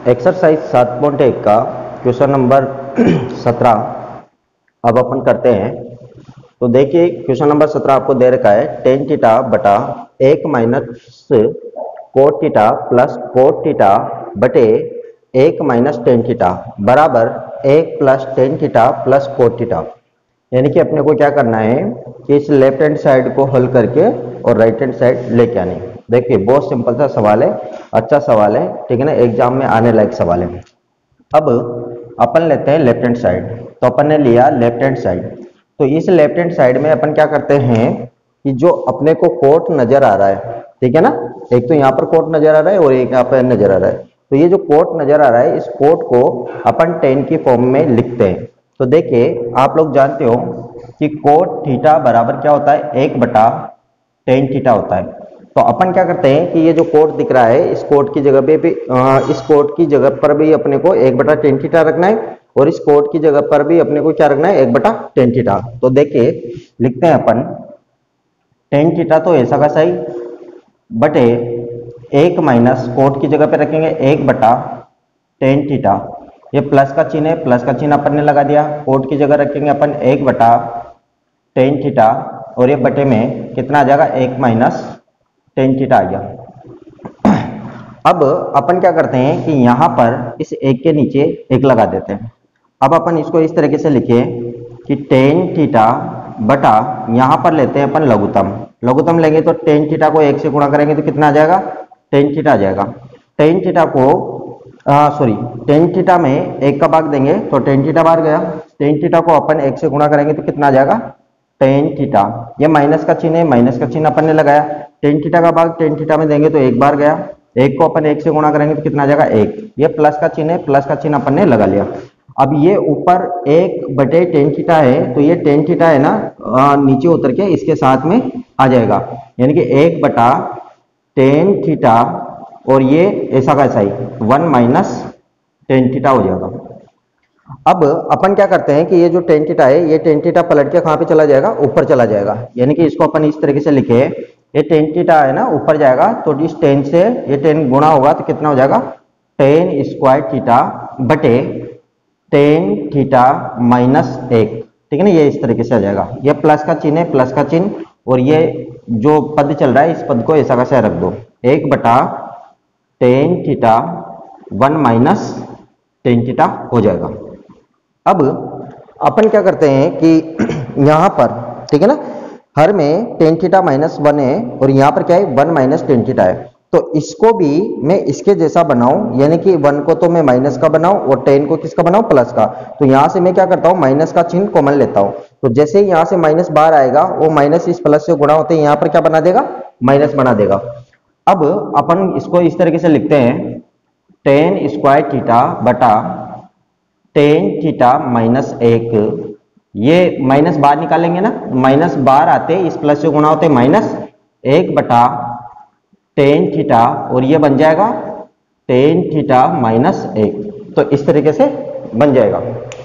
Exercise 7.1 का question number 17 अब अपन करते हैं। तो देखिए क्वेश्चन नंबर 17 आपको दे रखा है टेन थीटा बटा 1 minus cot theta plus cot theta बटे 1 माइनस टेन थीटा बराबर 1 plus tan theta plus cot theta. यानी कि अपने को क्या करना है कि इस लेफ्ट हैंड साइड को हल करके और राइट हैंड साइड लेके आनी। देखिए बहुत सिंपल सा सवाल है, अच्छा सवाल है, ठीक है ना, एग्जाम में आने लायक सवाल है। अब अपन लेते हैं लेफ्ट हैंड साइड। तो अपन ने लिया लेफ्ट हैंड साइड। तो इस लेफ्ट हैंड साइड में अपन क्या करते हैं कि जो अपने को कोट नजर आ रहा है, ठीक है ना, एक तो यहाँ पर कोट नजर आ रहा है और एक यहाँ पर नजर आ रहा है। तो ये जो कोट नजर आ रहा है इस कोट को अपन टेन की फॉर्म में लिखते हैं। तो देखिए आप लोग जानते हो कि कोट थीटा बराबर क्या होता है, 1 बटा टेन थीटा होता है। तो अपन क्या करते हैं कि ये जो कोट दिख रहा है इस कोट की जगह पे भी इस कोट की जगह पर भी अपने को 1 बटा टेन थीटा रखना है और इस कोट की जगह पर भी अपने को क्या रखना है, 1 बटा टेन थीटा। तो देखिए लिखते हैं अपन टेन थीटा तो ऐसा का सही बटे 1 माइनस कोट की जगह पे रखेंगे 1 बटा टेन थीटा। ये प्लस का चिन्ह है, प्लस का चिन्ह अपन ने लगा दिया। कोट की जगह रखेंगे अपन 1 बटा टेन थीटा और ये बटे में कितना आ जाएगा, 1 माइनस टेन थीटा आ गया। अब अपन क्या करते हैं कि यहाँ पर इस एक के नीचे एक लगा देते हैं। अब अपन इसको इस तरीके से लिखे कि टेन थीटा बटा यहाँ पर लेते हैं अपन लघुत्तम। लघुत्तम लेंगे तो टेन थीटा को 1 से गुणा करेंगे तो कितना आ जाएगा, टेन थीटा आ जाएगा। टेन थीटा को टेन थीटा में 1 का भाग देंगे तो टेन थीटा बाहर गया। टेन थीटा को अपन 1 से गुणा करेंगे तो कितना आ जाएगा, टेन थीटा। ये माइनस का चिन्ह है, माइनस का चिन्ह अपन ने लगाया। टेन थीटा का भाग टेन थीटा में देंगे तो 1 बार गया। 1 को अपन 1 से गुणा करेंगे तो कितना आ जाएगा, 1। ये प्लस का चिन्ह है, प्लस का चिन्ह अपन ने लगा लिया। अब ये ऊपर 1 बटे टेन थीटा है तो ये टेन थीटा है ना, नीचे उतर के इसके साथ में आ जाएगा। यानी कि 1 बटा टेन थीटा और ये ऐसा का ऐसा ही 1 माइनस टेन थीटा हो जाएगा। अब अपन क्या करते हैं कि ये जो टेन थीटा है ये टेन थीटा पलट के कहाँ पे चला जाएगा, ऊपर चला जाएगा। यानी कि इसको अपन इस तरीके से लिखे, ये टेन थीटा है ना ऊपर जाएगा तो इस टेन से ये टेन गुणा होगा तो कितना हो जाएगा, टेन स्क्वायर थीटा बटे टेन थीटा माइनस 1, ठीक है ना। ये इस तरीके से आ जाएगा। ये प्लस का चिन्ह है, प्लस का चिन्ह, और ये जो पद चल रहा है इस पद को ऐसा कैसे रख दो, 1 बटा tan theta 1 minus tan theta हो जाएगा। अब अपन क्या करते हैं कि यहाँ पर, ठीक है ना, हर में टेन थीटा माइनस 1 है और यहाँ पर क्या है, 1 माइनस टेन थीटा है। तो इसको भी मैं इसके जैसा बनाऊं, यानी कि 1 को तो मैं माइनस का बनाऊं और 10 को किसका बनाऊं, प्लस का। तो यहाँ से मैं क्या करता हूँ, माइनस का चिन्ह कॉमन लेता हूँ। तो जैसे ही यहाँ से माइनस बाहर आएगा वो माइनस इस प्लस से गुणा होते हैं यहाँ पर क्या बना देगा, माइनस बना देगा। अब अपन इसको इस तरीके से लिखते हैं टेन स्क्वायर थीटा बटा टेन थीटा माइनस 1। ये माइनस बाहर निकालेंगे ना, माइनस बाहर आते इस प्लस से गुणा होते माइनस 1 बटा टेन थीटा और ये बन जाएगा टेन थीटा माइनस 1। तो इस तरीके से बन जाएगा।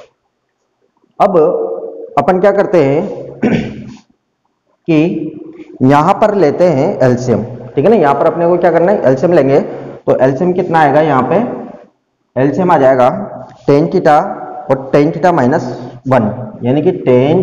अब अपन क्या करते हैं कि यहां पर लेते हैं एलसीएम, ठीक है ना। यहां पर अपने को क्या करना है, एलसीएम लेंगे। तो एलसीएम कितना आएगा, यहाँ पे एलसीएम आ जाएगा टेन थीटा और टेन थीटा माइनस 1, यानी कि टेन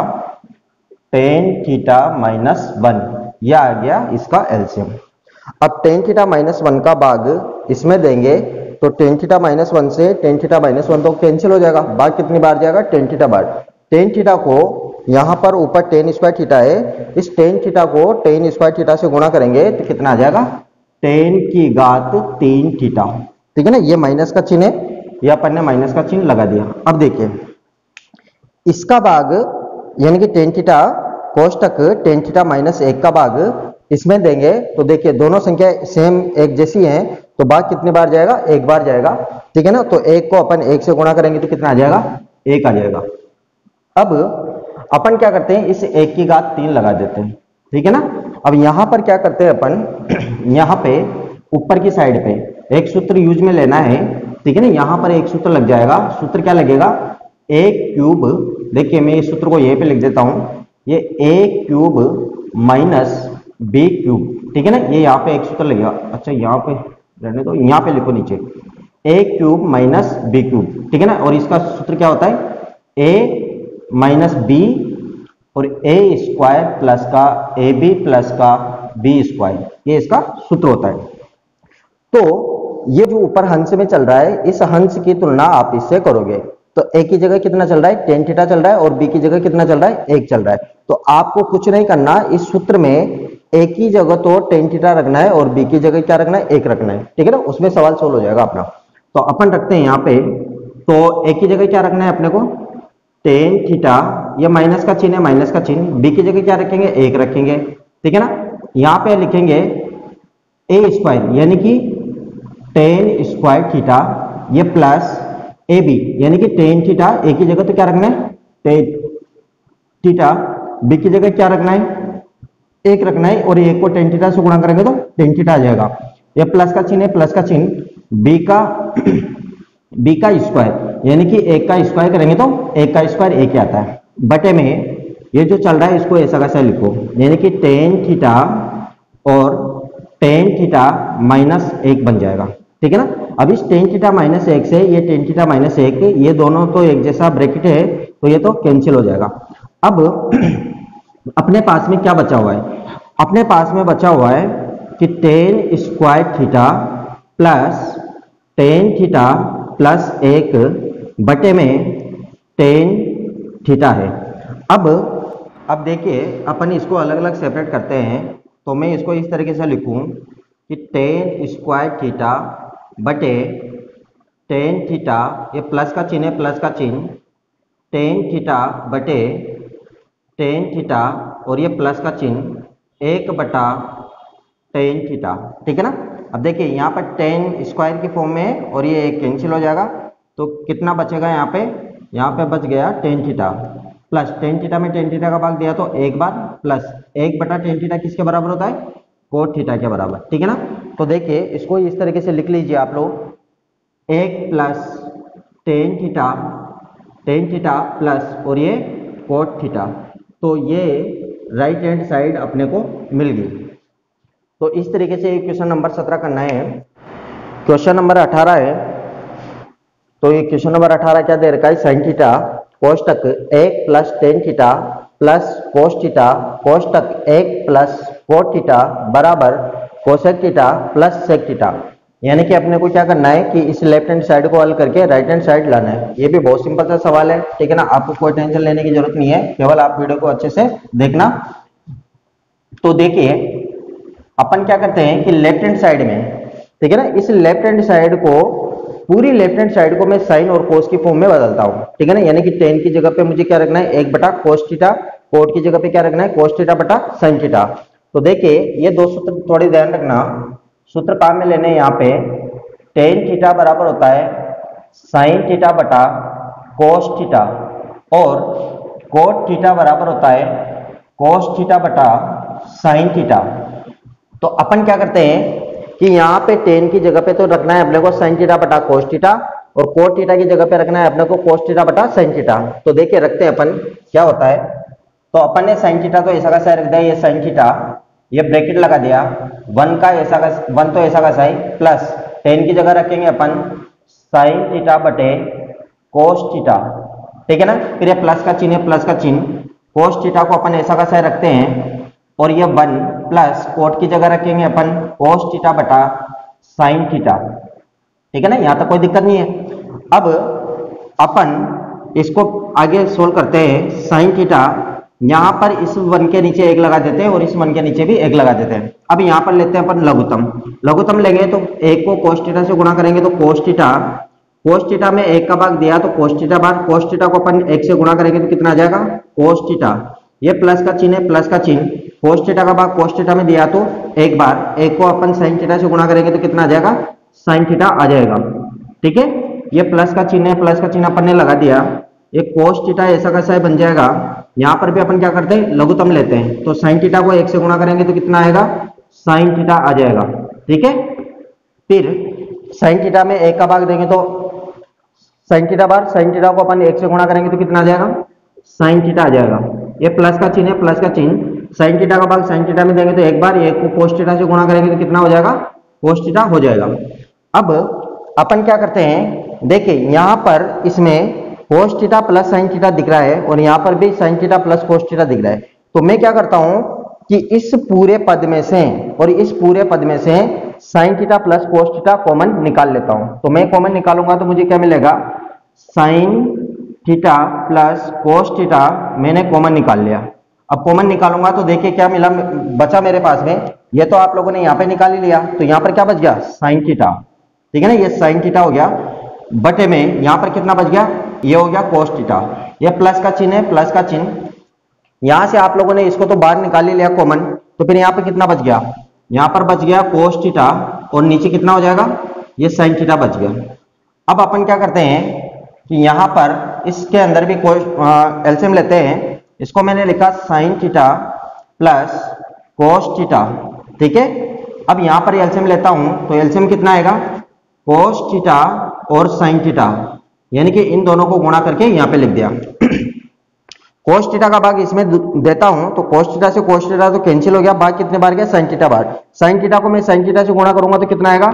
थीटा माइनस 1, यह आ गया इसका एलसीएम। अब टेन थीटा माइनस 1 का भाग इसमें देंगे तो टेन थीटा माइनस 1 से टेन थीटा माइनस 1 तो कैंसिल हो जाएगा। भाग कितनी बार जाएगा, टेन थीटा बार। टेन थीटा को यहाँ पर ऊपर टेन स्क्वायर थीटा है, इस टेन थीटा को टेन स्क्वायर थीटा से गुणा करेंगे तो कितना आ जाएगा, 10 की घात 3 थीटा, ठीक है ना। ये माइनस का चिन्ह है, ये अपन ने माइनस का चिन्ह लगा दिया। अब देखिए इसका भाग यानी कि टेन थीटा कोष्टक टेन थीटा माइनस 1 का भाग इसमें देंगे तो देखिए दोनों संख्या सेम एक जैसी हैं तो भाग कितनी बार जाएगा, 1 बार जाएगा, ठीक है ना। तो 1 को अपन 1 से गुणा करेंगे तो कितना आ जाएगा, 1 आ जाएगा। अब अपन क्या करते हैं, इस 1 की घात 3 लगा देते हैं, ठीक है ना। अब यहां पर क्या करते हैं अपन, यहाँ पे ऊपर की साइड पे एक सूत्र यूज में लेना है, ठीक है ना। यहाँ पर एक सूत्र लग जाएगा। सूत्र क्या लगेगा, a क्यूब, देखिए मैं इस सूत्र को यहीं पे लिख देता हूं, ये a cube minus B cube, ठीक है ना। ये यहाँ पे एक सूत्र लगेगा। अच्छा यहाँ पे रहने दो, यहाँ पे लिखो नीचे A cube minus B cube, ठीक है ना। और इसका सूत्र क्या होता है, ए माइनस बी और ए स्क्वायर प्लस का ए बी प्लस का बी स्क्वायर, ये इसका सूत्र होता है। तो ये जो ऊपर हंस में चल रहा है, इस हंस की तुलना आप इससे करोगे तो ए की जगह कितना चल रहा है, टेन थीटा चल रहा है, और बी की जगह कितना चल रहा है, 1 चल रहा है। तो आपको कुछ नहीं करना, इस सूत्र में ए की जगह तो टेन थीटा रखना है और बी की जगह क्या रखना है, 1 रखना है, ठीक है ना। उसमें सवाल सोल्व हो जाएगा अपना। तो अपन रखते हैं यहाँ पे, तो ए की जगह क्या रखना है अपने को, टेन थीटा, ये माइनस का चिन्ह है, माइनस का चिन्ह। बी की जगह क्या रखेंगे, 1 रखेंगे, ठीक है ना। यहाँ पे लिखेंगे ए स्क्वायर यानी कि टेन स्क्वायर थीटा, ये प्लस ए बी यानी कि टेन थीटा, ए की जगह तो क्या रखना है, टेन थीटा, बी की जगह क्या रखना है, 1 रखना है, और 1 को टेन थीटा से गुणा करेंगे तो टेन थीटा आ जाएगा। ये प्लस का चिन्ह है, प्लस का चिन्ह, बी का स्क्वायर यानी कि 1 का स्क्वायर करेंगे तो 1 का स्क्वायर 1 ही आता है, बटे में ये जो चल रहा है इसको ऐसा कैसा लिखो, यानी कि टेन थीटा और टेन थीटा माइनस 1 बन जाएगा, ठीक है ना। अब इस टेन थीटा माइनस 1 से ये टेन थीटा माइनस 1, ये दोनों तो एक जैसा ब्रैकेट है तो ये तो कैंसिल हो जाएगा। अब अपने पास में क्या बचा हुआ है, अपने पास में बचा हुआ है कि tan square theta plus tan theta plus 1 बटे में टेन थीटा है। अब देखिए अपन इसको अलग अलग सेपरेट करते हैं, तो मैं इसको इस तरीके से लिखूं कि टेन स्क्वायर थीटा बटे टेन थीटा, ये प्लस का चिन्ह है, प्लस का चिन्ह, टेन थीटा बटे टेन थीटा, और ये प्लस का चिन्ह 1 बटा टेन थीटा, ठीक है ना। अब देखिए यहाँ पर टेन स्क्वायर की फॉर्म में है और ये 1 कैंसिल हो जाएगा, तो कितना बचेगा यहाँ पे बच गया tan theta, plus tan theta में टेन थीटा का भाग दिया तो 1 बार, प्लस 1 बटा टेन थीटा किसके बराबर होता है, कोट थीटा के बराबर, ठीक है ना। तो देखिए इसको इस तरीके से लिख लीजिए आप लोग, 1 प्लस टेन थीटा प्लस और ये कोट थीटा, तो ये राइट हैंड साइड अपने को मिल गई। तो इस तरीके से क्वेश्चन नंबर 17 करना है। क्वेश्चन नंबर 18 है, तो ये क्वेश्चन नंबर 18 क्या दे रखा है, साइन थीटा कोष्टक 1 plus tan theta plus cos theta कोष्टक 1 प्लस कोट थीटा बराबर cosec theta plus sec theta. यानी कि अपने को क्या करना है कि इस लेफ्ट हैंड साइड को हल करके राइट हैंड साइड लाना है। ये भी बहुत सिंपल सा सवाल है, ठीक है ना, आपको कोई टेंशन लेने की जरूरत नहीं है, केवल आप वीडियो को अच्छे से देखना। तो देखिए अपन क्या करते हैं कि लेफ्ट हैंड साइड में, ठीक है ना, इस लेफ्ट हैंड साइड को, पूरी लेफ्ट हैंड साइड को मैं साइन और कोस की फॉर्म में बदलता हूं, ठीक है ना। यानी कि टेन की जगह पे मुझे क्या रखना है, 1 बटा कोस थीटा, कोट की जगह पे क्या रखना है, कोस थीटा बटा साइन थीटा। तो देखिए ये दो सूत्र थोड़ी ध्यान रखना, सूत्र काम में लेने यहाँ पे टेन थीटा बराबर होता है साइन थीटा बटा कोस थीटा, और कोट थीटा बराबर होता है कोस थीटा बटा साइन थीटा। तो अपन क्या करते हैं कि यहाँ पे टेन की जगह पे तो रखना है अपने को साइन थीटा बटा कोस थीटा, और कोट थीटा की जगह पे रखना है अपने को कोस थीटा बटा साइन थीटा। तो देखिए रखते हैं अपन, क्या होता है, तो अपन ने साइन थीटा तो ऐसा का ऐसा रख दिया, ये साइन थीटा, ये ब्रैकेट लगा दिया, 1 तो ऐसा का साइन, प्लस टेन की जगह रखेंगे अपन साइन थीटा बटे कोस थीटा, ठीक है ना। फिर ये प्लस का चिन्ह है, प्लस का चिन्ह, कोस थीटा को अपन ऐसा का ऐसा रखते हैं, और ये 1 प्लस कोट की जगह रखेंगे अपन कोस थीटा बटा साइन थीटा, ठीक है ना। यहां तक कोई दिक्कत नहीं है। अब अपन इसको आगे सोल्व करते हैं। साइन थीटा यहां पर इस 1 के नीचे 1 लगा देते हैं और इस 1 के नीचे भी 1 लगा देते हैं। अब यहां पर लेते हैं अपन लघुत्तम लेंगे, तो 1 को कोस थीटा से गुणा करेंगे तो कोस थीटा में 1 का भाग दिया तो कोस थीटा बार, कोस थीटा को अपन 1 से गुणा करेंगे तो कितना आ जाएगा, कोस थीटा, ये प्लस का चिन्ह है, प्लस का चिन्ह, कोस थीटा का भाग कोस थीटा में दिया तो 1 बार, 1 को अपन साइन थीटा से गुणा करेंगे तो कितना आ जाएगा, साइन थीटा आ जाएगा, ठीक है। ये प्लस का चिन्ह है, प्लस का चिन्ह अपन ने लगा दिया, ये कोस थीटा ऐसा कैसा है बन जाएगा। यहाँ पर भी अपन क्या करते हैं, लघुत्तम लेते हैं, तो साइन थीटा को 1 से गुणा करेंगे तो कितना आएगा, साइन थीटा आ जाएगा, ठीक है। फिर साइन थीटा में 1 का भाग देंगे तो साइन थीटा बार, साइन थीटा को अपन 1 से गुणा करेंगे तो कितना आ जाएगा, साइन थीटा आ जाएगा। ये प्लस का चिन्ह है, प्लस का चिन्ह, साइन थीटा का भाग साइन थीटा में देंगे तो 1 बार, 1 को कोस थीटा से गुणा करेंगे तो कितना हो जाएगा, कोस थीटा हो जाएगा। अब अपन क्या करते हैं, देखिए यहाँ पर इसमें cos theta plus sin theta दिख रहा है और यहाँ पर भी sin theta plus cos theta दिख रहा है। तो मैं क्या करता हूं कि इस पूरे पद में से और इस पूरे पद में से sin theta plus cos theta common निकाल लेता हूं। तो मैं कॉमन निकालूंगा तो मुझे क्या मिलेगा, sin theta plus cos theta मैंने कॉमन निकाल लिया। अब कॉमन निकालूंगा तो देखिए क्या मिला, बचा मेरे पास में, ये तो आप लोगों ने यहाँ पे निकाल ही लिया, तो यहाँ पर क्या बच गया, sin थीटा, ठीक है ना, ये sin थीटा हो गया, बटे में यहाँ पर कितना बच गया, ये हो गया cos थीटा, ये प्लस का चिन्ह है, प्लस का चिन्ह, यहां से आप लोगों ने इसको तो बाहर निकाल ही लिया कॉमन, तो फिर यहाँ पे कितना बच गया, यहाँ पर बच गया cos थीटा और नीचे कितना हो जाएगा, ये sin थीटा बच गया। अब अपन क्या करते हैं कि यहाँ पर इसके अंदर भी एलसीएम लेते हैं, इसको मैंने लिखा sin theta plus cos theta, ठीक है। अब यहाँ पर एलसीएम लेता हूं तो एलसीएम कितना आएगा, cos थीटा और sin थीटा, यानी कि इन दोनों को गुणा करके यहाँ पे लिख दिया। cos थीटा का भाग इसमें देता हूं तो cos थीटा से cos थीटा तो कैंसिल हो गया, भाग कितने बार गया, sin थीटा बार, sin थीटा को मैं sin थीटा से गुणा करूंगा तो कितना आएगा,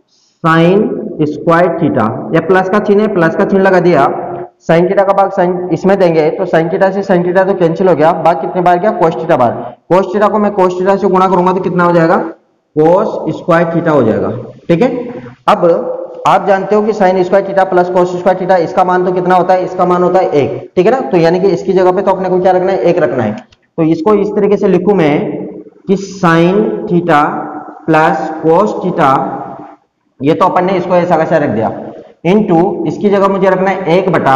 sin स्क्वायर थीटा, ये प्लस का चिन्ह है, प्लस का चिन्ह लगा दिया, sin थीटा का भाग sin इसमें देंगे तो sin थीटा से sin थीटा तो कैंसिल हो गया, भाग कितने बार गया, cos थीटा बार, cos थीटा को मैं cos थीटा से गुणा करूंगा तो कितना हो जाएगा, cos स्क्वायर थीटा हो जाएगा, ठीक है। अब आप जानते हो कि sin square theta plus cos square theta, इसका मान तो कितना होता है, इसका मान होता है 1, ठीक है ना, तो यानी कि इसकी जगह पे तो अपने को क्या रखना है, 1 रखना है। तो इसको इस तरीके से लिखूं मैं कि sin theta plus cos theta, ये तो अपन ने इसको ऐसा कैसा रख दिया, इनटू इसकी जगह मुझे रखना है 1 बटा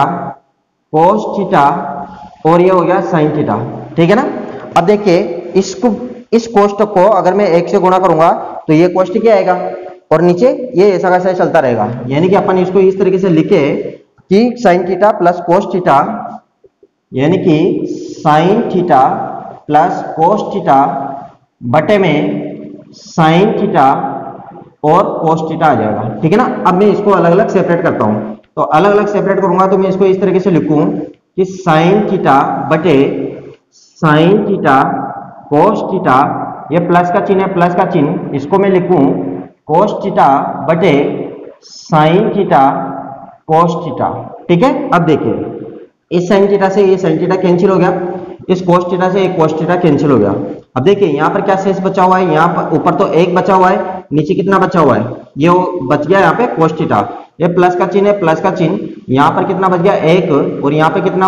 cos थीटा और ये हो गया sin थीटा, ठीक है ना। अब देखिए इसको, इस कोष्टक को अगर मैं 1 से गुणा करूंगा तो ये कोष्टक क्या आएगा और नीचे ये ऐसा कैसा चलता रहेगा, यानी कि अपन इसको इस तरीके से लिखे कि sin theta plus cos theta, यानी कि sin theta plus cos theta बटे में sin थीटा और cos थीटा आ जाएगा, ठीक है ना। अब मैं इसको अलग अलग सेपरेट करता हूं, तो अलग अलग सेपरेट करूंगा तो मैं इसको इस तरीके से लिखूं कि sin थीटा बटे sin थीटा cos थीटा, ये प्लस का चिन्ह है, प्लस का चिन्ह, इसको मैं लिखूं cos थीटा बटे sin थीटा cos थीटा, ठीक है। अब देखिए इस sin थीटा से ये sin थीटा कैंसिल हो गया, इस cos थीटा से एक cos थीटा कैंसिल हो गया। अब देखिए यहाँ पर क्या शेष बचा हुआ है, यहाँ पर ऊपर तो 1 बचा हुआ है, नीचे कितना बचा हुआ है, ये बच गया यहाँ पे cos थीटा, ये प्लस का चिन्ह है, प्लस का चिन्ह, यहाँ पर कितना बच गया 1 और यहाँ पे कितना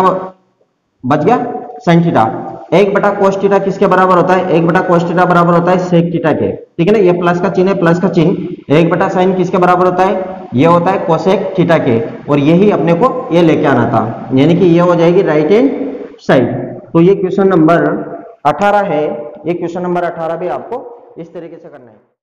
बच गया sin थीटा। 1 बटा cos थीटा किसके बराबर होता है, 1 बटा cos थीटा बराबर होता है sec थीटा के, ठीक है ना। ये प्लस का चिन्ह है, प्लस का चिन्ह, 1 बटा sin किसके बराबर होता है, ये होता है cosec थीटा के, और यही अपने को ये लेके आना था, यानी कि ये हो जाएगी राइट हैंड साइड। तो ये क्वेश्चन नंबर 18 है, ये क्वेश्चन नंबर 18 भी आपको इस तरीके से करना है।